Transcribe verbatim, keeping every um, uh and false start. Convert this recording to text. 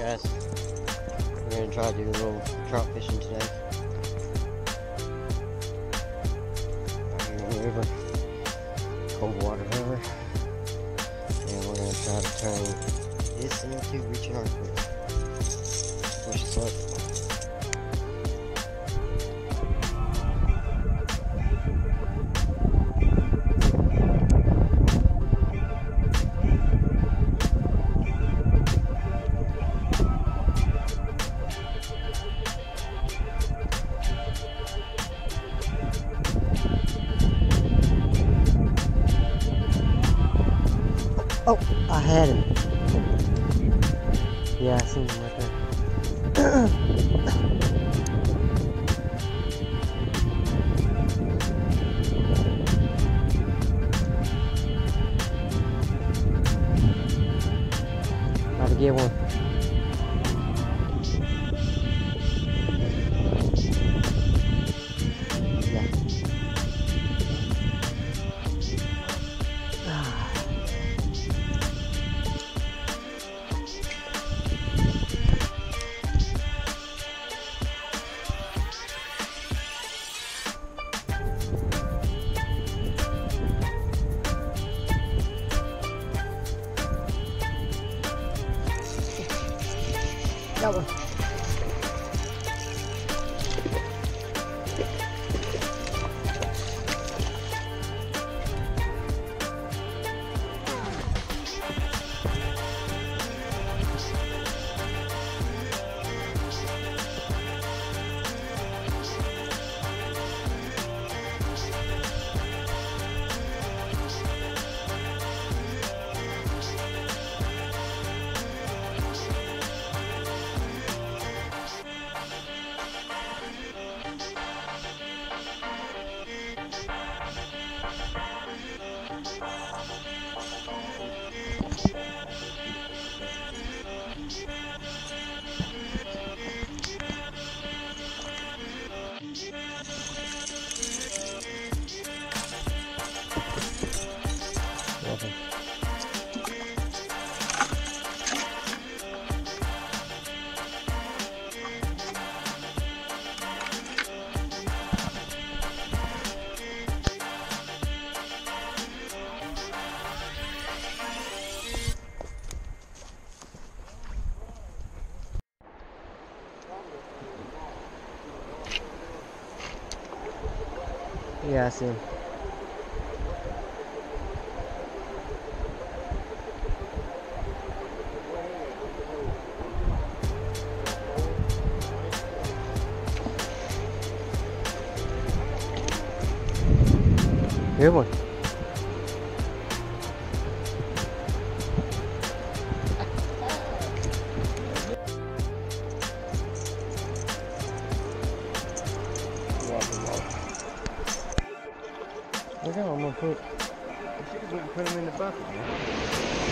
bass. We're gonna try to do a little trout fishing today. Out here in the river, cold water river, and we're gonna try to turn this into reaching our creek. Wish us luck. Oh, I had him. Yeah, I seen him right there. How to get one? Yeah. Got one. Welcome. Yeah, I see him. Good one. Okay, I'm gonna put, I should have put him in the bucket, man.